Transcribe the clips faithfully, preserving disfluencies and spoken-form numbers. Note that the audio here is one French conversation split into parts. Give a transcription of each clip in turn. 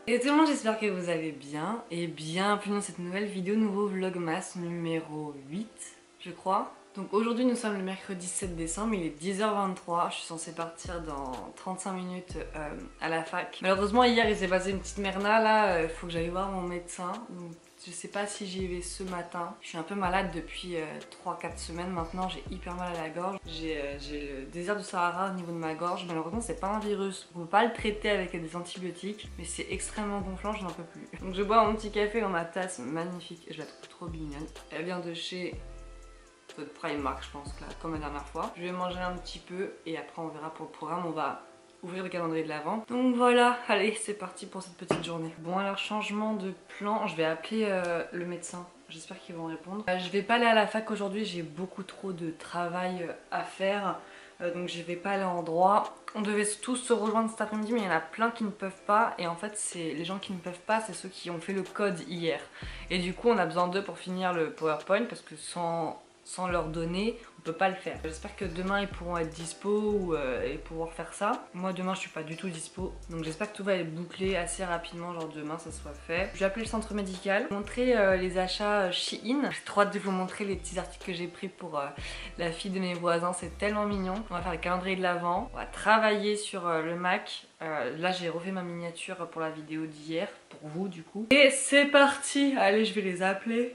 Et tout le monde, j'espère que vous allez bien et bienvenue dans cette nouvelle vidéo, nouveau vlogmas numéro huit je crois. Donc aujourd'hui nous sommes le mercredi sept décembre, il est dix heures vingt-trois, je suis censée partir dans trente-cinq minutes euh, à la fac. Malheureusement hier il s'est passé une petite merna là, il euh, faut que j'aille voir mon médecin. Donc je sais pas si j'y vais ce matin. Je suis un peu malade depuis euh, trois quatre semaines maintenant, j'ai hyper mal à la gorge. J'ai euh, le désert du Sahara au niveau de ma gorge, malheureusement c'est pas un virus. On peut pas le traiter avec des antibiotiques, mais c'est extrêmement gonflant, je n'en peux plus. Donc je bois mon petit café dans ma tasse magnifique, je la trouve trop mignonne. Elle vient de chez de Primark je pense, là, comme la dernière fois. Je vais manger un petit peu et après on verra pour le programme, on va ouvrir le calendrier de l'avant. Donc voilà, allez c'est parti pour cette petite journée. Bon alors changement de plan, je vais appeler euh, le médecin, j'espère qu'ils vont répondre. Euh, je vais pas aller à la fac aujourd'hui, j'ai beaucoup trop de travail à faire, euh, donc je vais pas aller en droit. On devait tous se rejoindre cet après-midi mais il y en a plein qui ne peuvent pas et en fait c'est les gens qui ne peuvent pas, c'est ceux qui ont fait le code hier. Et du coup on a besoin d'eux pour finir le PowerPoint parce que sans... sans leur donner, on peut pas le faire. J'espère que demain ils pourront être dispo ou, euh, et pouvoir faire ça. Moi demain je suis pas du tout dispo, donc j'espère que tout va être bouclé assez rapidement, genre demain ça soit fait. Je vais appeler le centre médical, montrer euh, les achats Shein. J'ai trop hâte de vous montrer les petits articles que j'ai pris pour euh, la fille de mes voisins, c'est tellement mignon. On va faire le calendrier de l'avant, on va travailler sur euh, le Mac. Euh, là j'ai refait ma miniature pour la vidéo d'hier, pour vous du coup. Et c'est parti, allez je vais les appeler.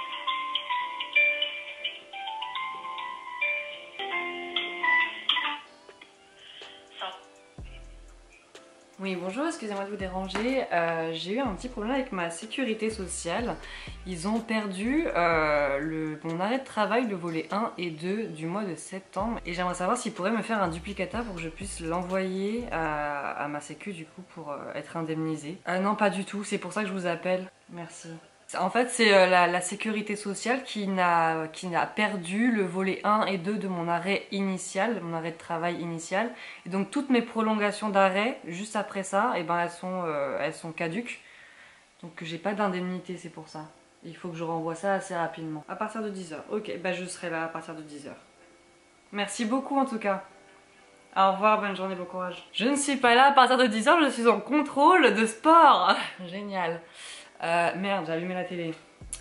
Oui bonjour, excusez-moi de vous déranger, euh, j'ai eu un petit problème avec ma sécurité sociale. Ils ont perdu euh, le, mon arrêt de travail, le volet un et deux du mois de septembre. Et j'aimerais savoir s'ils pourraient me faire un duplicata pour que je puisse l'envoyer à, à ma sécu du coup pour euh, être indemnisée. Euh, non pas du tout, c'est pour ça que je vous appelle, merci. En fait c'est euh, la, la sécurité sociale qui n'a qui n'a perdu le volet un et deux de mon arrêt initial, de mon arrêt de travail initial. Et donc toutes mes prolongations d'arrêt, juste après ça, et ben elles sont, euh, elles sont caduques. Donc j'ai pas d'indemnité, c'est pour ça. Il faut que je renvoie ça assez rapidement. À partir de dix heures. Ok, bah je serai là à partir de dix heures. Merci beaucoup en tout cas. Au revoir, bonne journée, bon courage. Je ne suis pas là à partir de dix heures, je suis en contrôle de sport. Génial. Euh, merde, j'ai allumé la télé.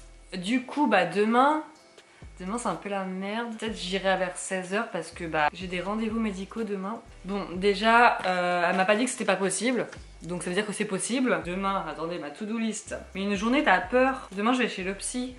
Du coup, bah demain, demain c'est un peu la merde. Peut-être j'irai vers seize heures parce que bah j'ai des rendez-vous médicaux demain. Bon, déjà, euh, elle m'a pas dit que c'était pas possible. Donc ça veut dire que c'est possible. Demain, attendez, ma to-do list. Mais une journée, t'as peur. Demain, je vais chez le psy.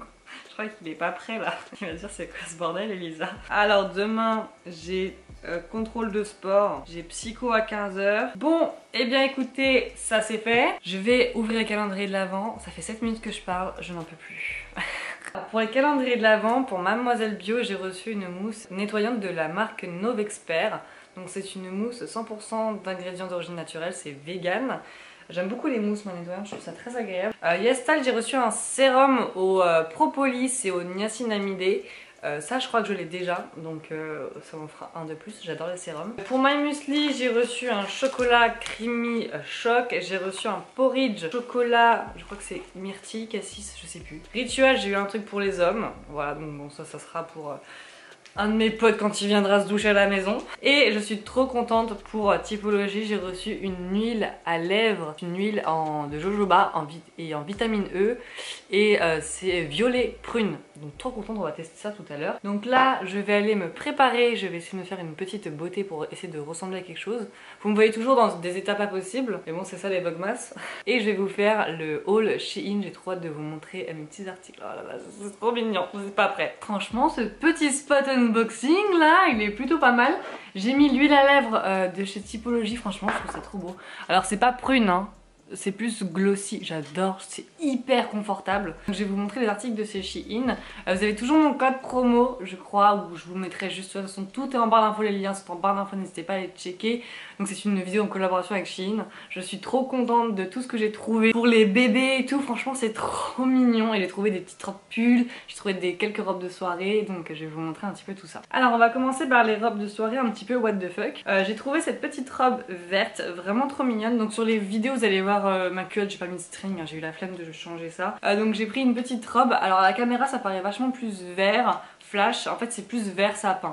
Je crois qu'il est pas prêt là. Il va dire c'est quoi ce bordel, Elisa. Alors demain, j'ai euh, contrôle de sport, j'ai psycho à quinze heures. Bon, eh bien écoutez, ça c'est fait. Je vais ouvrir le calendrier de l'avant. Ça fait sept minutes que je parle, je n'en peux plus. Pour les calendriers de l'avant, pour Mademoiselle Bio, j'ai reçu une mousse nettoyante de la marque Novexpert. Donc c'est une mousse cent pour cent d'ingrédients d'origine naturelle, c'est vegan. J'aime beaucoup les mousses moi nettoyantes, je trouve ça très agréable. Euh, Yestal, j'ai reçu un sérum au euh, propolis et au niacinamide. Euh, ça je crois que je l'ai déjà, donc euh, ça m'en fera un de plus, j'adore les sérums. Pour My Muesli, j'ai reçu un chocolat creamy euh, choc, j'ai reçu un porridge chocolat, je crois que c'est myrtille, cassis, je sais plus. Rituel, j'ai eu un truc pour les hommes, voilà, donc bon ça, ça sera pour... Euh, un de mes potes quand il viendra se doucher à la maison. Et je suis trop contente pour Typologie, j'ai reçu une huile à lèvres, une huile en, de jojoba en vit et en vitamine E et euh, c'est violet prune. Donc trop contente, on va tester ça tout à l'heure. Donc là je vais aller me préparer, je vais essayer de me faire une petite beauté pour essayer de ressembler à quelque chose. Vous me voyez toujours dans des états pas possibles, mais bon c'est ça les vlogmas. Et je vais vous faire le haul Shein, j'ai trop hâte de vous montrer mes petits articles. Oh là là, c'est trop mignon, je suis pas prête. Franchement ce petit spot unboxing là, il est plutôt pas mal. J'ai mis l'huile à lèvres euh, de chez Typologie, franchement je trouve ça trop beau. Alors c'est pas prune hein, c'est plus glossy, j'adore, c'est hyper confortable. Donc, je vais vous montrer les articles de chez Shein. Euh, vous avez toujours mon code promo, je crois, où je vous mettrai juste, de toute façon tout est en barre d'infos, les liens sont en barre d'infos, n'hésitez pas à les checker. Donc c'est une vidéo en collaboration avec Shein. Je suis trop contente de tout ce que j'ai trouvé pour les bébés et tout, franchement c'est trop mignon. Et j'ai trouvé des petites robes pulls, j'ai trouvé des, quelques robes de soirée, donc je vais vous montrer un petit peu tout ça. Alors on va commencer par les robes de soirée un petit peu what the fuck. Euh, j'ai trouvé cette petite robe verte, vraiment trop mignonne. Donc sur les vidéos vous allez voir euh, ma culotte, j'ai pas mis de string, hein, j'ai eu la flemme de changer ça. Euh, donc j'ai pris une petite robe, alors à la caméra ça paraît vachement plus vert, flash, en fait c'est plus vert sapin.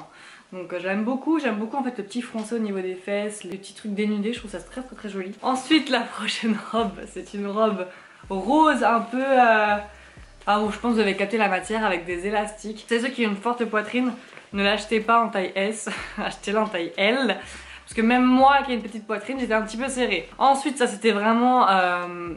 Donc euh, j'aime beaucoup, j'aime beaucoup en fait le petit froncé au niveau des fesses, les petits trucs dénudés, je trouve ça très très très joli. Ensuite la prochaine robe, c'est une robe rose un peu... Euh... Ah bon, je pense que vous avez capté la matière avec des élastiques. C'est ceux qui ont une forte poitrine, ne l'achetez pas en taille S, achetez-la en taille L. Parce que même moi qui ai une petite poitrine, j'étais un petit peu serrée. Ensuite ça c'était vraiment euh,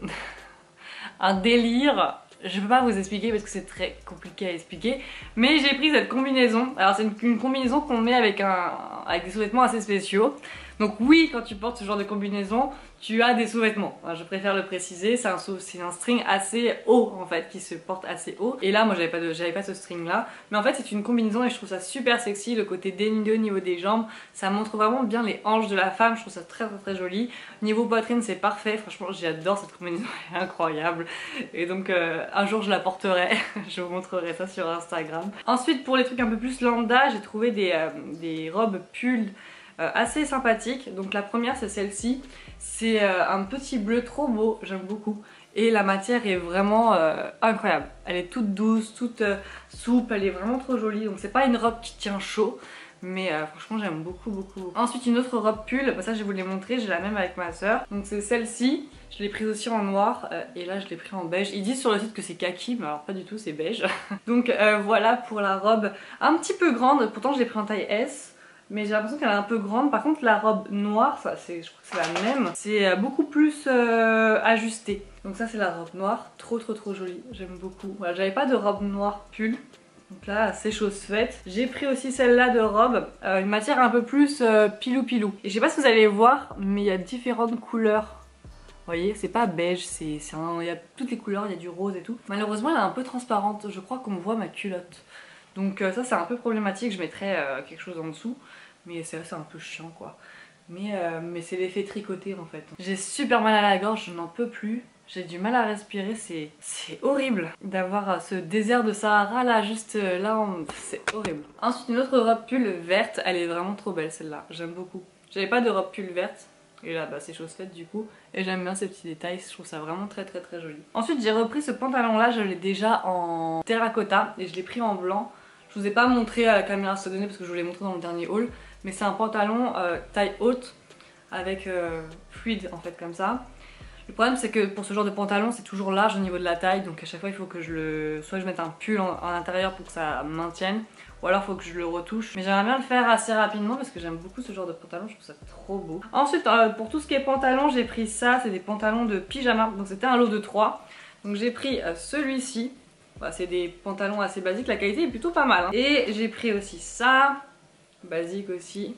un délire. Je peux pas vous expliquer parce que c'est très compliqué à expliquer. Mais j'ai pris cette combinaison. Alors c'est une, une combinaison qu'on met avec, un, avec des sous-vêtements assez spéciaux. Donc oui, quand tu portes ce genre de combinaison, tu as des sous-vêtements. Je préfère le préciser, c'est un, un string assez haut en fait, qui se porte assez haut. Et là, moi j'avais pas, de, j'avais pas ce string là. Mais en fait c'est une combinaison et je trouve ça super sexy. Le côté dénudé au niveau des jambes, ça montre vraiment bien les hanches de la femme. Je trouve ça très très très joli. Niveau poitrine c'est parfait, franchement j'adore cette combinaison, elle est incroyable. Et donc euh, un jour je la porterai, je vous montrerai ça sur Instagram. Ensuite pour les trucs un peu plus lambda, j'ai trouvé des, euh, des robes pulls Euh, assez sympathique. Donc la première c'est celle-ci, c'est euh, un petit bleu trop beau, j'aime beaucoup. Et la matière est vraiment euh, incroyable. Elle est toute douce, toute euh, souple, elle est vraiment trop jolie. Donc c'est pas une robe qui tient chaud, mais euh, franchement j'aime beaucoup beaucoup. Ensuite une autre robe pull, bah, ça je vais vous les montrer, j'ai la même avec ma soeur. Donc c'est celle-ci, je l'ai prise aussi en noir euh, et là je l'ai pris en beige. Ils disent sur le site que c'est kaki, mais alors pas du tout, c'est beige. Donc euh, voilà pour la robe un petit peu grande, pourtant je l'ai pris en taille S. Mais j'ai l'impression qu'elle est un peu grande. Par contre la robe noire, ça, je crois que c'est la même, c'est beaucoup plus euh, ajusté. Donc ça c'est la robe noire, trop trop trop jolie, j'aime beaucoup. Voilà, j'avais pas de robe noire pull. Donc là c'est chose faite. J'ai pris aussi celle-là de robe, euh, une matière un peu plus euh, pilou pilou. Et je sais pas si vous allez voir, mais il y a différentes couleurs. Vous voyez, c'est pas beige, c'est il y a toutes les couleurs, il y a du rose et tout. Malheureusement elle est un peu transparente, je crois qu'on voit ma culotte. Donc euh, ça c'est un peu problématique, je mettrais euh, quelque chose en dessous. Mais c'est un peu chiant quoi. Mais, euh, mais c'est l'effet tricoté en fait. J'ai super mal à la gorge, je n'en peux plus. J'ai du mal à respirer, c'est horrible d'avoir ce désert de Sahara là, juste là, on... c'est horrible. Ensuite une autre robe pull verte, elle est vraiment trop belle celle-là, j'aime beaucoup. J'avais pas de robe pull verte, et là bah, c'est chose faite du coup. Et j'aime bien ces petits détails, je trouve ça vraiment très très très joli. Ensuite j'ai repris ce pantalon là, je l'ai déjà en terracotta et je l'ai pris en blanc. Je vous ai pas montré à la caméra se donner parce que je vous l'ai montré dans le dernier haul. Mais c'est un pantalon euh, taille haute avec euh, fluide en fait comme ça. Le problème c'est que pour ce genre de pantalon c'est toujours large au niveau de la taille. Donc à chaque fois il faut que je le... soit je mette un pull en, en intérieur pour que ça maintienne. Ou alors il faut que je le retouche. Mais j'aimerais bien le faire assez rapidement parce que j'aime beaucoup ce genre de pantalon. Je trouve ça trop beau. Ensuite euh, pour tout ce qui est pantalon j'ai pris ça. C'est des pantalons de pyjama. Donc c'était un lot de trois. Donc j'ai pris euh, celui-ci. Bah, c'est des pantalons assez basiques. La qualité est plutôt pas mal hein. Et j'ai pris aussi ça. Basique aussi,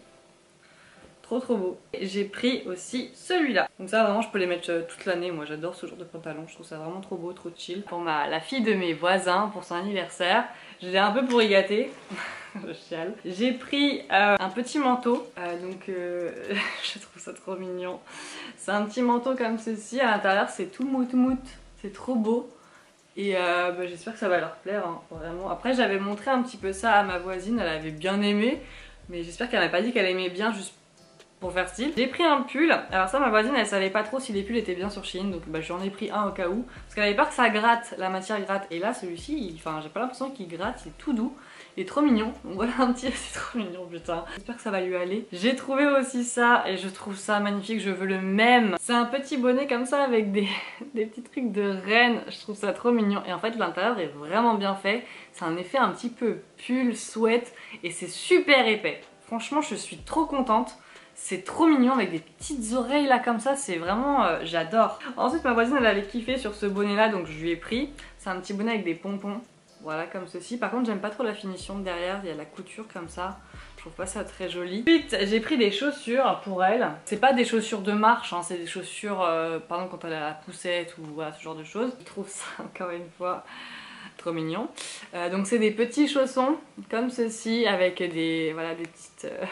trop trop beau. J'ai pris aussi celui-là, donc ça vraiment je peux les mettre toute l'année. Moi j'adore ce genre de pantalon, je trouve ça vraiment trop beau, trop chill. Pour ma, la fille de mes voisins, pour son anniversaire, je l'ai un peu pour y gâter. Je chiale. J'ai pris euh, un petit manteau, euh, donc euh, je trouve ça trop mignon. C'est un petit manteau comme ceci, à l'intérieur c'est tout mout mout, c'est trop beau. Et euh, bah, j'espère que ça va leur plaire hein, vraiment. Après j'avais montré un petit peu ça à ma voisine, elle avait bien aimé. Mais j'espère qu'elle m'a pas dit qu'elle aimait bien juste pour faire style. J'ai pris un pull, alors ça ma voisine elle savait pas trop si les pulls étaient bien sur Shein. Donc bah, j'en ai pris un au cas où. Parce qu'elle avait peur que ça gratte, la matière gratte. Et là celui-ci, enfin j'ai pas l'impression qu'il gratte, il est tout doux. Il est trop mignon, donc voilà un petit, c'est trop mignon putain. J'espère que ça va lui aller. J'ai trouvé aussi ça et je trouve ça magnifique, je veux le même. C'est un petit bonnet comme ça avec des, des petits trucs de reine, je trouve ça trop mignon. Et en fait l'intérieur est vraiment bien fait, c'est un effet un petit peu pull, sweat et c'est super épais. Franchement je suis trop contente. C'est trop mignon avec des petites oreilles là comme ça, c'est vraiment... Euh, j'adore. Ensuite ma voisine elle avait kiffé sur ce bonnet là donc je lui ai pris. C'est un petit bonnet avec des pompons. Voilà comme ceci. Par contre j'aime pas trop la finition de derrière, il y a la couture comme ça. Je trouve pas ça très joli. Ensuite j'ai pris des chaussures pour elle. C'est pas des chaussures de marche, hein, c'est des chaussures euh, par exemple quand elle a la poussette ou voilà ce genre de choses. Je trouve ça encore une fois trop mignon. Euh, donc c'est des petits chaussons comme ceci avec des, voilà, des petites... Euh...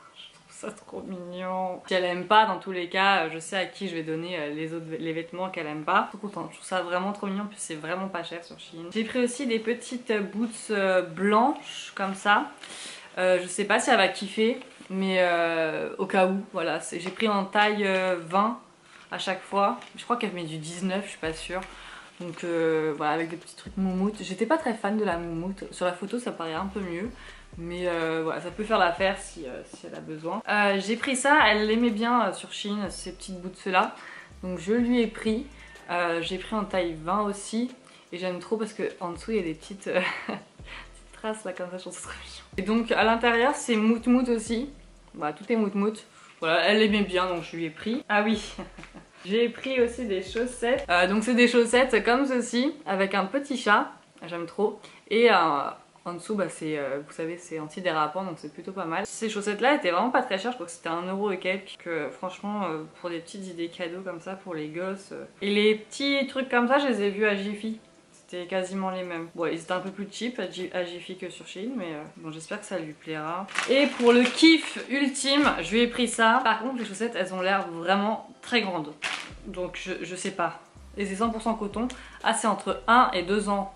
Ça trop mignon. Si elle aime pas, dans tous les cas, je sais à qui je vais donner les autres les vêtements qu'elle aime pas. Trop contente, je trouve ça vraiment trop mignon, puis c'est vraiment pas cher sur Shein. J'ai pris aussi des petites boots blanches comme ça. Euh, je sais pas si elle va kiffer, mais euh, au cas où, voilà. J'ai pris en taille vingt à chaque fois. Je crois qu'elle met du dix-neuf, je suis pas sûre. Donc euh, voilà, avec des petits trucs moumoute. J'étais pas très fan de la moumoute. Sur la photo ça paraît un peu mieux. Mais euh, voilà, ça peut faire l'affaire si, euh, si elle a besoin. Euh, j'ai pris ça, elle l'aimait bien euh, sur Shein, ces petites boots là. Donc je lui ai pris. Euh, j'ai pris en taille vingt aussi. Et j'aime trop parce qu'en dessous il y a des petites, euh, petites traces là comme ça, je trouve ça trop mignon. Et donc à l'intérieur c'est mout mout aussi. Voilà, tout est mout mout. Voilà, elle l'aimait bien donc je lui ai pris. Ah oui j'ai pris aussi des chaussettes. Euh, donc c'est des chaussettes comme ceci, avec un petit chat. J'aime trop. Et euh, en dessous, bah, c'est, euh, vous savez, c'est antidérapant, donc c'est plutôt pas mal. Ces chaussettes-là étaient vraiment pas très chères, je crois que c'était un euro et quelques. Que, franchement, euh, pour des petites idées cadeaux comme ça, pour les gosses. Euh. Et les petits trucs comme ça, je les ai vus à Jiffy. C'était quasiment les mêmes. Bon, ils étaient un peu plus cheap à Jiffy que sur Shein, mais euh, bon, j'espère que ça lui plaira. Et pour le kiff ultime, je lui ai pris ça. Par contre, les chaussettes, elles ont l'air vraiment très grandes. Donc, je, je sais pas. Et c'est cent pour cent coton. Ah, c'est entre un et deux ans.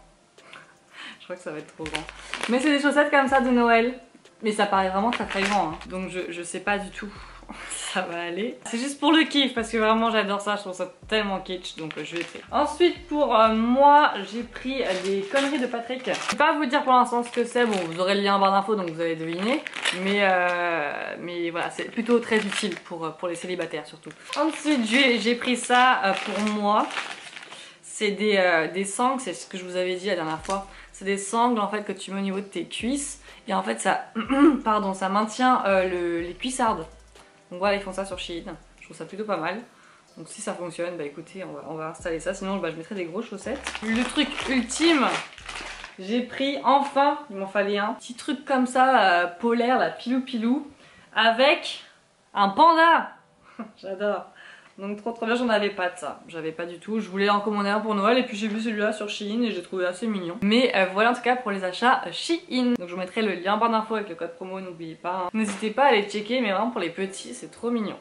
Je crois que ça va être trop grand. Mais c'est des chaussettes comme ça de Noël. Mais ça paraît vraiment très très grand. Hein. Donc je, je sais pas du tout ça va aller. C'est juste pour le kiff parce que vraiment j'adore ça. Je trouve ça tellement kitsch. Donc je vais pris. Ensuite pour euh, moi j'ai pris des conneries de Patrick. Je vais pas vous dire pour l'instant ce que c'est. Bon vous aurez le lien en barre d'infos donc vous allez deviner. Mais, euh, mais voilà c'est plutôt très utile pour, pour les célibataires surtout. Ensuite j'ai pris ça euh, pour moi. C'est des, euh, des sangles. C'est ce que je vous avais dit la dernière fois. C'est des sangles en fait que tu mets au niveau de tes cuisses et en fait ça, pardon, ça maintient euh, le, les cuissardes. Donc voilà, ils font ça sur Shein. Je trouve ça plutôt pas mal. Donc si ça fonctionne, bah écoutez, on va, on va installer ça. Sinon bah, je mettrai des grosses chaussettes. Le truc ultime, j'ai pris enfin, il m'en fallait un petit truc comme ça, euh, polaire, là, pilou pilou, avec un panda. J'adore. Donc trop trop bien, j'en avais pas de ça, j'avais pas du tout, je voulais en commander un pour Noël et puis j'ai vu celui-là sur Shein et j'ai trouvé assez mignon. Mais euh, voilà en tout cas pour les achats Shein. Donc je vous mettrai le lien en barre d'infos avec le code promo, n'oubliez pas. Hein. N'hésitez pas à aller checker, mais vraiment pour les petits c'est trop mignon.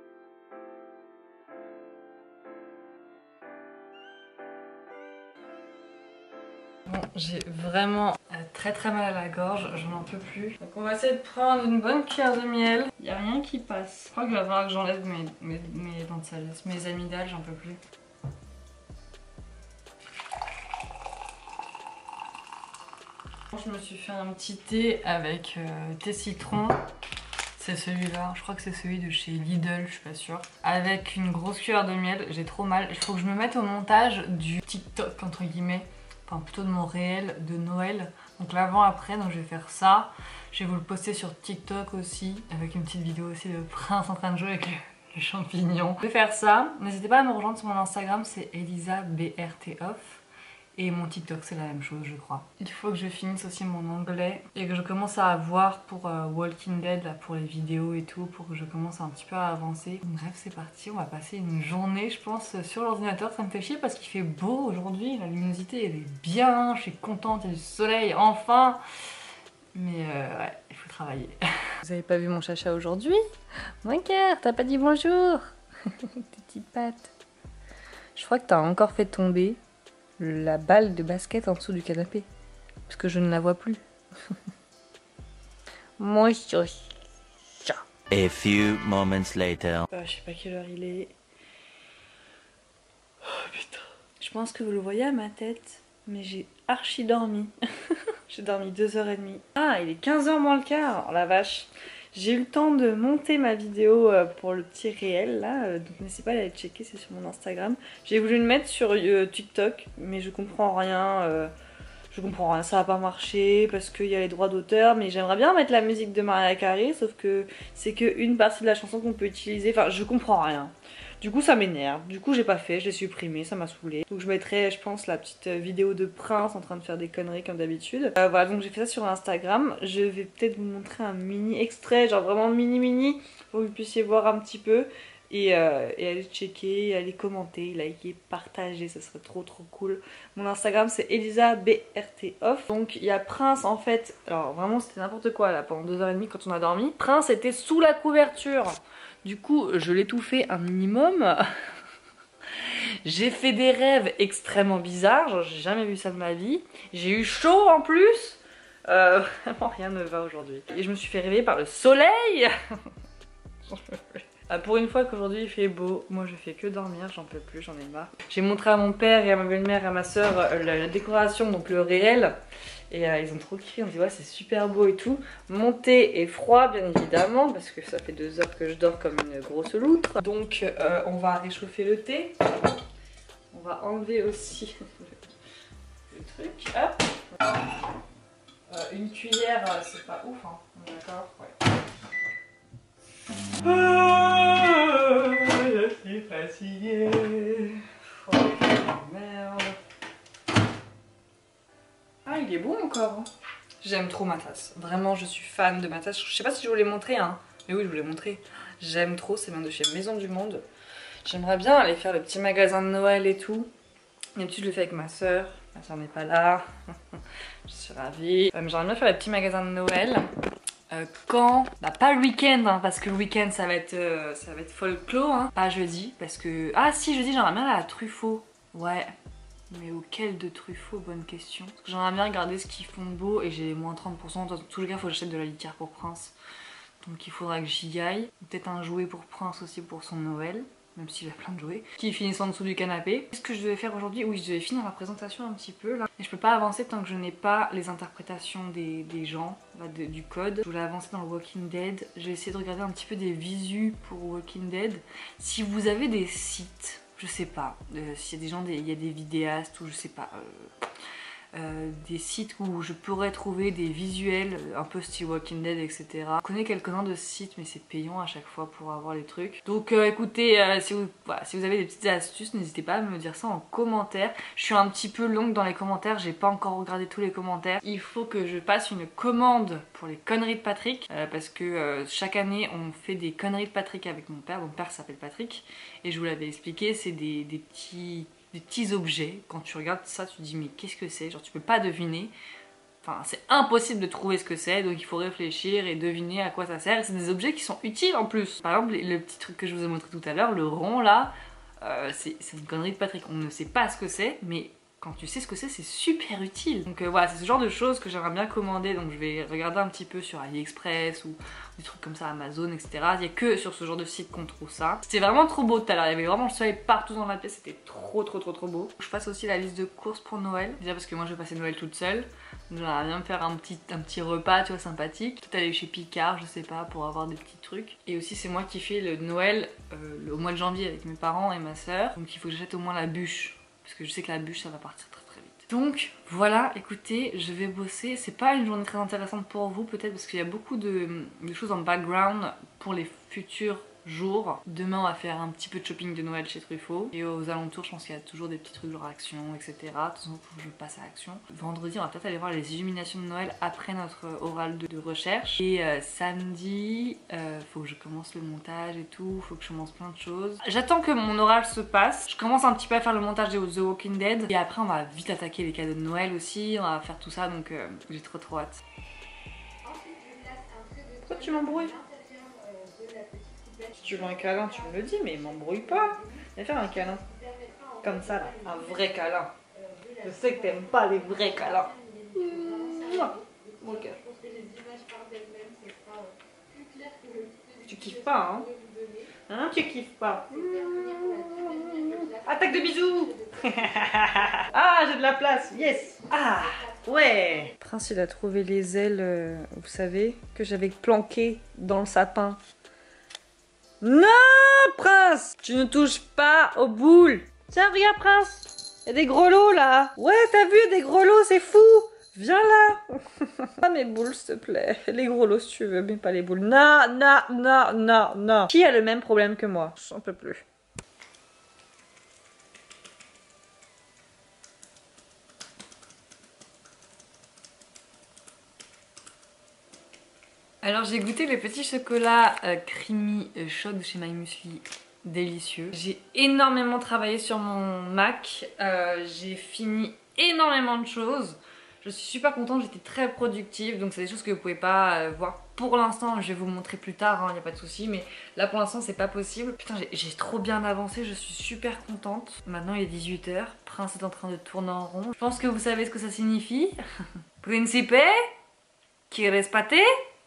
Bon, j'ai vraiment euh, très très mal à la gorge, je n'en peux plus. Donc on va essayer de prendre une bonne cuillère de miel. Il n'y a rien qui passe. Je crois qu'il va falloir que j'enlève mes, mes, mes dents de sagesse, mes amygdales, j'en peux plus. Je me suis fait un petit thé avec euh, thé citron. C'est celui-là, je crois que c'est celui de chez Lidl, je suis pas sûre. Avec une grosse cuillère de miel, j'ai trop mal. Il faut que je me mette au montage du TikTok entre guillemets. Enfin plutôt de mon réel de Noël, donc l'avant après, donc je vais faire ça, je vais vous le poster sur TikTok aussi, avec une petite vidéo aussi de Prince en train de jouer avec le, le champignon. Je vais faire ça, n'hésitez pas à me rejoindre sur mon Instagram, c'est Elisa B R T Off, et mon TikTok c'est la même chose je crois. Il faut que je finisse aussi mon anglais et que je commence à avoir pour euh, Walking Dead, là, pour les vidéos et tout, pour que je commence un petit peu à avancer. Bref c'est parti, on va passer une journée je pense sur l'ordinateur. Ça me fait chier parce qu'il fait beau aujourd'hui, la luminosité elle est bien, je suis contente, il y a du soleil enfin. Mais euh, ouais, il faut travailler. Vous avez pas vu mon chacha aujourd'hui? Mon cœur, t'as pas dit bonjour. Tes petites pattes. Je crois que t'as encore fait tomber la balle de basket en dessous du canapé. Parce que je ne la vois plus. Mon chat. A few moments later. Euh, je sais pas quelle heure il est. Oh putain. Je pense que vous le voyez à ma tête. Mais j'ai archi dormi. J'ai dormi deux heures trente. Ah, il est quinze heures moins le quart. Oh la vache. J'ai eu le temps de monter ma vidéo pour le petit réel là, donc n'hésitez pas à aller checker, c'est sur mon Instagram. J'ai voulu le mettre sur euh, TikTok, mais je comprends rien, euh, je comprends rien, ça va pas marcher parce qu'il y a les droits d'auteur, mais j'aimerais bien mettre la musique de Mariah Carey, sauf que c'est qu'une partie de la chanson qu'on peut utiliser, enfin je comprends rien. Du coup ça m'énerve, du coup j'ai pas fait, je l'ai supprimé, ça m'a saoulé. Donc je mettrai je pense la petite vidéo de Prince en train de faire des conneries comme d'habitude. Euh, voilà donc j'ai fait ça sur Instagram, je vais peut-être vous montrer un mini extrait, genre vraiment mini mini, pour que vous puissiez voir un petit peu. Et, euh, et aller checker, aller commenter, liker, partager, ça serait trop trop cool. Mon Instagram c'est Elisa B R T Off. Donc il y a Prince en fait, alors vraiment c'était n'importe quoi là pendant deux heures trente quand on a dormi. Prince était sous la couverture. Du coup, je l'ai tout fait un minimum. J'ai fait des rêves extrêmement bizarres, genre j'ai jamais vu ça de ma vie. J'ai eu chaud en plus. Euh, vraiment rien ne va aujourd'hui. Et je me suis fait réveiller par le soleil. Ah, pour une fois qu'aujourd'hui il fait beau, moi je fais que dormir, j'en peux plus, j'en ai marre. J'ai montré à mon père et à ma belle-mère et à ma soeur la, la décoration, donc le réel. Et euh, ils ont trop kiffé, on dit ouais c'est super beau et tout. Mon thé est froid bien évidemment parce que ça fait deux heures que je dors comme une grosse loutre. Donc euh, on va réchauffer le thé. On va enlever aussi le truc. Hop. Euh, une cuillère c'est pas ouf hein, on est d'accord? Ouais. Ah, je suis fatiguée. Oh merde. Ah il est bon encore. J'aime trop ma tasse. Vraiment je suis fan de ma tasse. Je sais pas si je vous l'ai montré hein. Mais oui je vous l'ai montré. J'aime trop, c'est bien de chez Maison du Monde. J'aimerais bien aller faire le petit magasin de Noël et tout. D'habitude je le fais avec ma soeur. Ma soeur n'est pas là. Je suis ravie. Euh, J'aimerais bien faire le petit magasin de Noël. Euh, quand bah pas le week-end hein, parce que le week-end ça va être euh, ça va être folklore hein. Pas jeudi parce que ah si jeudi j'aimerais bien aller à Truffaut. Ouais mais auquel de Truffaut, bonne question. Parce que j'aimerais bien regarder ce qu'ils font de beau et j'ai moins trente pour cent. Dans tous les cas faut que j'achète de la litière pour Prince, donc il faudra que j'y aille. Peut-être un jouet pour Prince aussi pour son Noël, même s'il a plein de jouets qui finissent en dessous du canapé. Qu'est-ce que je devais faire aujourd'hui? Oui, je devais finir la présentation un petit peu là. Et je peux pas avancer tant que je n'ai pas les interprétations des, des gens, là, de, du code. Je voulais avancer dans le Walking Dead. J'ai essayé de regarder un petit peu des visus pour Walking Dead. Si vous avez des sites, je sais pas, euh, s'il y a des gens, il y a des vidéastes ou je sais pas... Euh... Euh, des sites où je pourrais trouver des visuels un peu style Walking Dead etc. Je connais quelques-uns de sites mais c'est payant à chaque fois pour avoir les trucs. Donc euh, écoutez, euh, si, vous, voilà, si vous avez des petites astuces n'hésitez pas à me dire ça en commentaire. Je suis un petit peu longue dans les commentaires, j'ai pas encore regardé tous les commentaires. Il faut que je passe une commande pour les conneries de Patrick euh, parce que euh, chaque année on fait des conneries de Patrick avec mon père. Mon père s'appelle Patrick et je vous l'avais expliqué, c'est des, des petits... des petits objets. Quand tu regardes ça tu te dis mais qu'est-ce que c'est, genre tu peux pas deviner, enfin c'est impossible de trouver ce que c'est, donc il faut réfléchir et deviner à quoi ça sert. C'est des objets qui sont utiles en plus. Par exemple le petit truc que je vous ai montré tout à l'heure, le rond là, euh, c'est une connerie de Patrick, on ne sait pas ce que c'est mais quand tu sais ce que c'est, c'est super utile. Donc euh, voilà, c'est ce genre de choses que j'aimerais bien commander, donc je vais regarder un petit peu sur AliExpress ou des trucs comme ça, Amazon, et cetera. Il n'y a que sur ce genre de site qu'on trouve ça. C'était vraiment trop beau tout à l'heure, il y avait vraiment le soleil partout dans la pièce, c'était trop trop trop trop beau. Je fasse aussi la liste de courses pour Noël, déjà parce que moi je vais passer Noël toute seule. Donc j'aimerais bien me faire un petit, un petit repas, tu vois, sympathique. Peut-être aller chez Picard, je sais pas, pour avoir des petits trucs. Et aussi c'est moi qui fais le Noël euh, le, au mois de janvier avec mes parents et ma soeur. Donc il faut que j'achète au moins la bûche. Parce que je sais que la bûche ça va partir très très vite. Donc voilà, écoutez, je vais bosser. C'est pas une journée très intéressante pour vous peut-être parce qu'il y a beaucoup de, de choses en background pour les futurs jours. Demain on va faire un petit peu de shopping de Noël chez Truffaut. Et aux alentours je pense qu'il y a toujours des petits trucs genre Action, et cetera. De toute façon faut que je passe à Action. Vendredi on va peut-être aller voir les illuminations de Noël après notre oral de, de recherche. Et euh, samedi, euh, faut que je commence le montage et tout, faut que je commence plein de choses. J'attends que mon oral se passe. Je commence un petit peu à faire le montage de The Walking Dead. Et après on va vite attaquer les cadeaux de Noël aussi, on va faire tout ça donc euh, j'ai trop trop hâte. Pourquoi tu m'embrouilles? Si tu veux un câlin, tu me le dis, mais m'embrouille pas. Viens faire un câlin. Comme ça, là. Un vrai câlin. Je sais que t'aimes pas les vrais câlins. Ok. Tu kiffes pas, hein? Hein, tu kiffes pas. Attaque de bisous. Ah, j'ai de la place. Yes. Ah, ouais. Prince, il a trouvé les ailes, euh, vous savez, que j'avais planquées dans le sapin. Non, Prince, tu ne touches pas aux boules. Tiens, regarde, Prince. Il y a des gros lots, là. Ouais, t'as vu, des gros lots, c'est fou. Viens là. Pas mes boules, s'il te plaît. Les gros lots, si tu veux, mais pas les boules. Non, non, non, non, non. Qui a le même problème que moi? J'en peux plus. Alors j'ai goûté le petit chocolat euh, creamy euh, chaud de chez My Muesli, délicieux. J'ai énormément travaillé sur mon Mac, euh, j'ai fini énormément de choses. Je suis super contente, j'étais très productive, donc c'est des choses que vous pouvez pas euh, voir pour l'instant. Je vais vous montrer plus tard, il hein, n'y a pas de souci, mais là pour l'instant c'est pas possible. Putain, j'ai trop bien avancé, je suis super contente. Maintenant il est dix-huit heures, Prince est en train de tourner en rond. Je pense que vous savez ce que ça signifie. Principe, quieres pâté?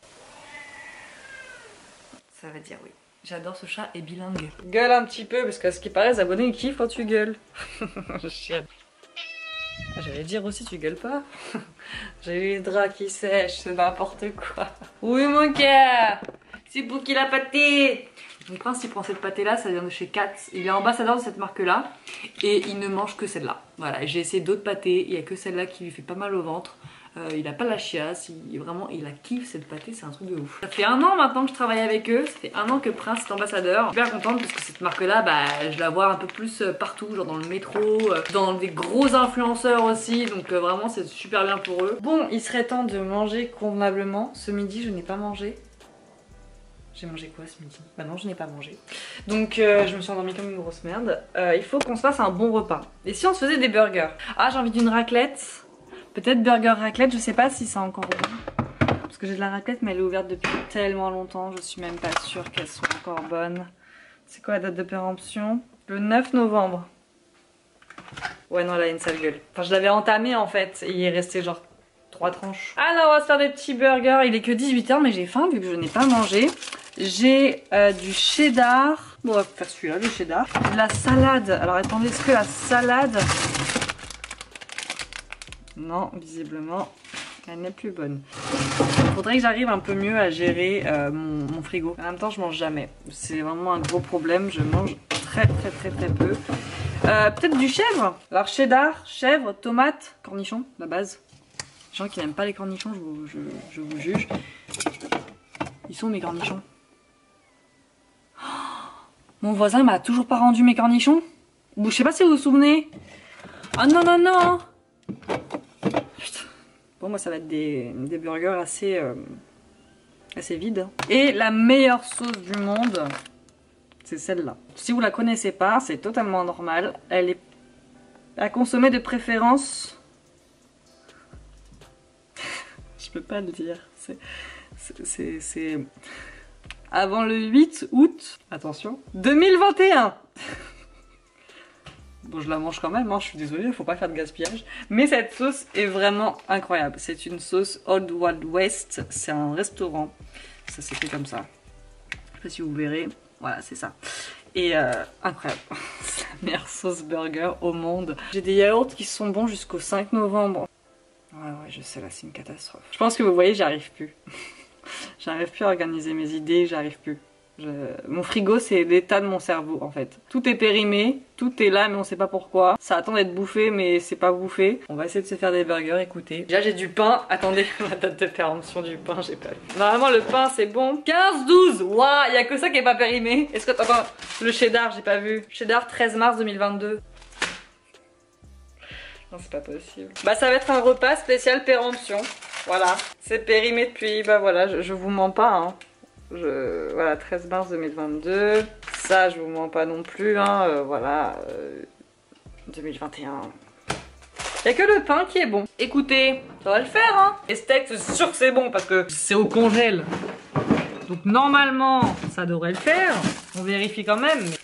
Ça va dire oui. J'adore ce chat et bilingue. Gueule un petit peu parce qu'à ce qui paraît les abonnés ils kiffent quand tu gueules. J'allais dire aussi, tu gueules pas. J'ai les draps qui sèchent, c'est n'importe quoi. Oui mon cœur, c'est pour qui la pâté. Mon prince il prend cette pâté là, ça vient de chez Katz. Il est ambassadeur de cette marque là et il ne mange que celle-là. Voilà, j'ai essayé d'autres pâtés, il n'y a que celle-là qui lui fait pas mal au ventre. Euh, il a pas la chiasse, il, vraiment il a kiffe cette pâté, c'est un truc de ouf. Ça fait un an maintenant que je travaille avec eux, ça fait un an que Prince est ambassadeur. Je suis super contente parce que cette marque là, bah, je la vois un peu plus partout, genre dans le métro, dans des gros influenceurs aussi, donc euh, vraiment c'est super bien pour eux. Bon, il serait temps de manger convenablement. Ce midi je n'ai pas mangé. J'ai mangé quoi ce midi? Bah non, je n'ai pas mangé. Donc euh, je me suis endormie comme une grosse merde. Euh, il faut qu'on se fasse un bon repas. Et si on se faisait des burgers? Ah, j'ai envie d'une raclette. Peut-être burger raclette, je sais pas si c'est encore bon. Parce que j'ai de la raclette mais elle est ouverte depuis tellement longtemps, je suis même pas sûre qu'elle soit encore bonne. C'est quoi la date de péremption? Le neuf novembre. Ouais non, elle a une sale gueule. Enfin je l'avais entamée en fait et il est resté genre trois tranches. Alors on va se faire des petits burgers, il est que dix-huit heures mais j'ai faim vu que je n'ai pas mangé. J'ai euh, du cheddar. Bon on va faire celui-là, le cheddar. De la salade, alors attendez, est-ce que la salade... Non, visiblement, elle n'est plus bonne. Il faudrait que j'arrive un peu mieux à gérer euh, mon, mon frigo. En même temps, je mange jamais. C'est vraiment un gros problème. Je mange très très très très peu. Euh, Peut-être du chèvre. Alors cheddar, chèvre, tomate, cornichon, la base. Les gens qui n'aiment pas les cornichons, je vous, je, je vous juge. Ils sont mes cornichons. Oh, mon voisin m'a toujours pas rendu mes cornichons. Je sais pas si vous vous souvenez. Ah non non non. Putain. Bon moi ça va être des, des burgers assez, euh, assez vides. Et la meilleure sauce du monde, c'est celle-là. Si vous la connaissez pas, c'est totalement normal. Elle est à consommer de préférence. Je peux pas le dire. C'est avant le huit août. Attention. deux mille vingt et un. Bon, je la mange quand même, hein, je suis désolée, faut pas faire de gaspillage. Mais cette sauce est vraiment incroyable. C'est une sauce Old Wild West, c'est un restaurant. Ça s'est fait comme ça. Je sais pas si vous verrez. Voilà, c'est ça. Et euh, incroyable. C'est la meilleure sauce burger au monde. J'ai des yaourts qui sont bons jusqu'au cinq novembre. Ouais, ouais, je sais, là, c'est une catastrophe. Je pense que vous voyez, j'arrive plus. J'arrive plus à organiser mes idées, j'arrive plus. Je... Mon frigo c'est l'état de mon cerveau en fait. Tout est périmé, tout est là mais on sait pas pourquoi. Ça attend d'être bouffé mais c'est pas bouffé. On va essayer de se faire des burgers, écoutez. Déjà j'ai du pain, attendez la date de péremption du pain, j'ai pas vu. Normalement le pain c'est bon. quinze douze, waouh, y a que ça qui est pas périmé. Est-ce que t'entends le cheddar, j'ai pas vu. Cheddar treize mars deux mille vingt-deux. Non c'est pas possible. Bah ça va être un repas spécial péremption. Voilà. C'est périmé depuis, bah voilà, je, je vous mens pas hein. Je, voilà, treize mars deux mille vingt-deux. Ça, je vous mens pas non plus, hein. Euh, voilà, euh, deux mille vingt et un. Il n'y a que le pain qui est bon. Écoutez, ça va le faire, hein. Les steaks, c'est sûr que c'est bon parce que c'est au congèle. Donc normalement, ça devrait le faire. On vérifie quand même. Mais...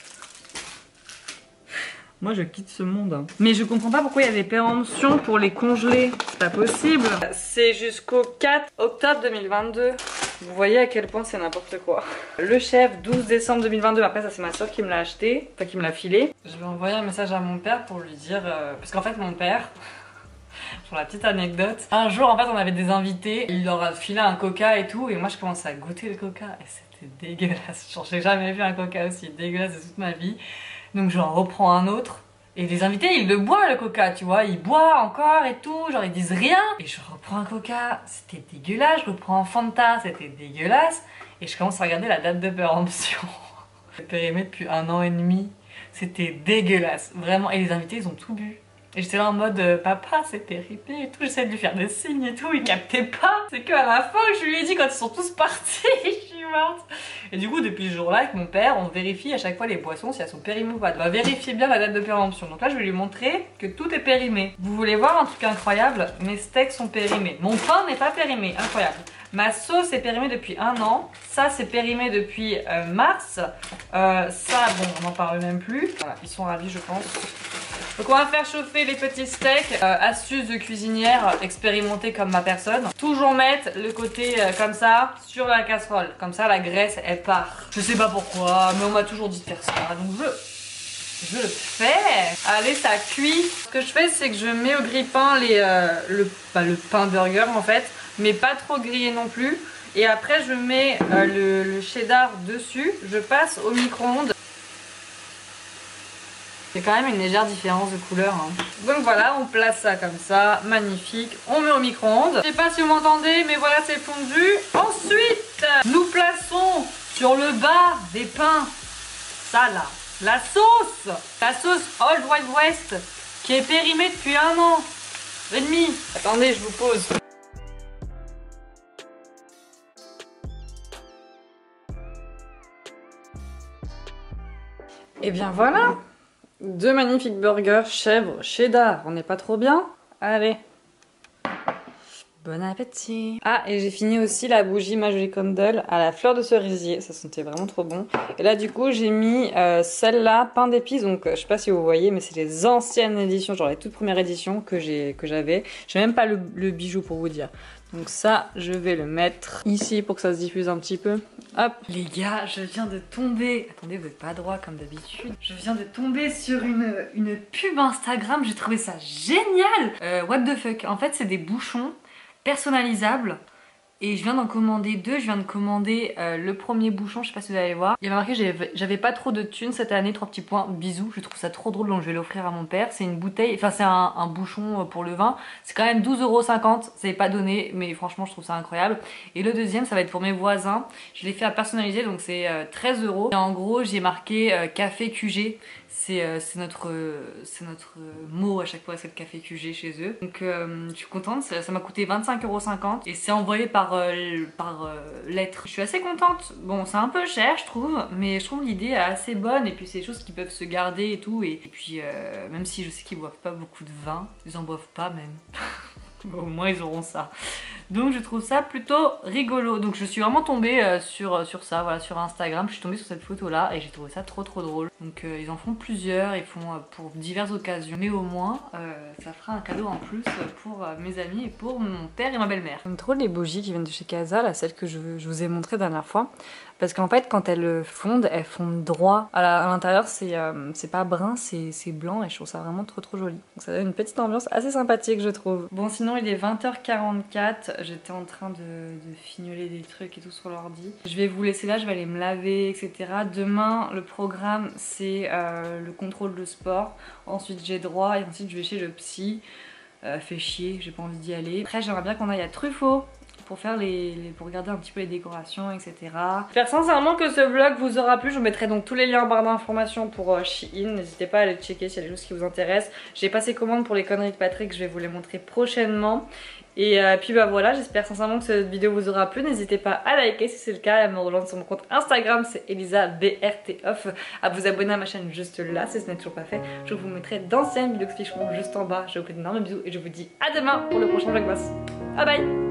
Moi, je quitte ce monde. Hein. Mais je comprends pas pourquoi il y a des péremptions pour les congeler. C'est pas possible. C'est jusqu'au quatre octobre deux mille vingt-deux. Vous voyez à quel point c'est n'importe quoi. Le chef, douze décembre deux mille vingt-deux. Après ça c'est ma soeur qui me l'a acheté. Enfin qui me l'a filé. Je vais envoyer un message à mon père pour lui dire... Euh, parce qu'en fait mon père... Pour la petite anecdote. Un jour en fait on avait des invités. Il leur a filé un coca et tout. Et moi je commençais à goûter le coca. Et c'était dégueulasse. Genre j'ai jamais vu un coca aussi dégueulasse de toute ma vie. Donc j'en reprends un autre. Et les invités, ils le boivent le coca, tu vois, ils boivent encore et tout, genre ils disent rien. Et je reprends un coca, c'était dégueulasse, je reprends un Fanta, c'était dégueulasse. Et je commence à regarder la date de péremption. C'est périmé depuis un an et demi, c'était dégueulasse, vraiment. Et les invités, ils ont tout bu. Et j'étais là en mode, euh, papa, c'est périmé et tout, j'essaie de lui faire des signes et tout, il captait pas. C'est qu'à la fin que je lui ai dit quand ils sont tous partis, je suis morte. Et du coup, depuis ce jour-là, avec mon père, on vérifie à chaque fois les boissons si elles sont périmées ou pas. On va vérifier bien la date de péremption. Donc là, je vais lui montrer que tout est périmé. Vous voulez voir un truc incroyable? Mes steaks sont périmés. Mon pain n'est pas périmé, incroyable. Ma sauce est périmée depuis un an. Ça, c'est périmé depuis euh, mars. Euh, ça, bon, on n'en parle même plus. Voilà, ils sont ravis, je pense. Donc on va faire chauffer les petits steaks. Euh, astuce de cuisinière expérimentée comme ma personne. Toujours mettre le côté euh, comme ça sur la casserole. Comme ça la graisse elle part. Je sais pas pourquoi mais on m'a toujours dit de faire ça. Donc je Je le fais. Allez, ça cuit. Ce que je fais, c'est que je mets au grille-pain les, euh, le, bah, le pain burger en fait, mais pas trop grillé non plus. Et après, je mets euh, le, le cheddar dessus. Je passe au micro-ondes. Il y a quand même une légère différence de couleur. Hein. Donc voilà, on place ça comme ça, magnifique. On met au micro-ondes. Je sais pas si vous m'entendez, mais voilà, c'est fondu. Ensuite, nous plaçons sur le bas des pains, ça là, la sauce. La sauce Old Wild West qui est périmée depuis un an et demi. Attendez, je vous pose. Et bien voilà. Deux magnifiques burgers chèvre cheddar, on n'est pas trop bien? Allez, bon appétit. Ah, et j'ai fini aussi la bougie ma jolie candle à la fleur de cerisier, ça sentait vraiment trop bon. Et là du coup j'ai mis euh, celle-là, pain d'épices, donc euh, je sais pas si vous voyez, mais c'est les anciennes éditions, genre les toutes premières éditions que j'ai que j'avais. J'ai même pas le, le bijou pour vous dire. Donc ça, je vais le mettre ici pour que ça se diffuse un petit peu. Hop. Les gars, je viens de tomber... Attendez, vous n'êtes pas droit comme d'habitude. Je viens de tomber sur une, une pub Instagram. J'ai trouvé ça génial. Euh, what the fuck. En fait, c'est des bouchons personnalisables. Et je viens d'en commander deux, je viens de commander euh, le premier bouchon, je sais pas si vous allez voir. Il y avait marqué j'avais pas trop de thunes cette année, trois petits points, bisous, je trouve ça trop drôle donc je vais l'offrir à mon père. C'est une bouteille, enfin c'est un, un bouchon pour le vin, c'est quand même douze euros cinquante, c'est pas donné mais franchement je trouve ça incroyable. Et le deuxième ça va être pour mes voisins, je l'ai fait à personnaliser donc c'est euh, treize euros. Et en gros j'ai marqué euh, café Q G. C'est euh, notre, euh, notre euh, mot à chaque fois, c'est le café Q G chez eux. Donc euh, je suis contente, ça m'a coûté vingt-cinq euros cinquante et c'est envoyé par, euh, par euh, lettre. Je suis assez contente. Bon, c'est un peu cher, je trouve, mais je trouve l'idée assez bonne. Et puis c'est des choses qui peuvent se garder et tout. Et, et puis euh, même si je sais qu'ils boivent pas beaucoup de vin, ils en boivent pas même. Au moins ils auront ça. Donc je trouve ça plutôt rigolo. Donc je suis vraiment tombée euh, sur, sur ça, voilà, sur Instagram. Je suis tombée sur cette photo là et j'ai trouvé ça trop trop drôle. Donc euh, ils en font plusieurs, ils font euh, pour diverses occasions. Mais au moins euh, ça fera un cadeau en plus pour euh, mes amis et pour mon père et ma belle-mère. J'aime trop les bougies qui viennent de chez Casa, là, celles que je, je vous ai montrées la dernière fois. Parce qu'en fait quand elles fondent, elles fondent droit. À l'intérieur c'est euh, c'est pas brun, c'est blanc et je trouve ça vraiment trop trop joli. Donc ça donne une petite ambiance assez sympathique je trouve. Bon sinon il est vingt heures quarante-quatre, j'étais en train de, de fignoler des trucs et tout sur l'ordi. Je vais vous laisser là, je vais aller me laver et cetera. Demain le programme c'est euh, le contrôle de sport. Ensuite j'ai droit et ensuite je vais chez le psy. Euh, fait chier, j'ai pas envie d'y aller. Après j'aimerais bien qu'on aille à Truffaut pour faire les, les pour regarder un petit peu les décorations et cetera. J'espère sincèrement que ce vlog vous aura plu. Je vous mettrai donc tous les liens en barre d'informations pour euh, Shein. N'hésitez pas à aller checker s'il y a des choses qui vous intéressent. J'ai passé commande pour les conneries de Patrick, je vais vous les montrer prochainement. Et euh, puis bah voilà, j'espère sincèrement que cette vidéo vous aura plu. N'hésitez pas à liker si c'est le cas, à me rejoindre sur mon compte Instagram, c'est Elisa B R T off, à vous abonner à ma chaîne juste là si ce n'est toujours pas fait. Je vous mettrai d'anciennes vidéos qui seront juste en bas. Je vous fais d'énormes bisous et je vous dis à demain pour le prochain vlogmas. Bye bye.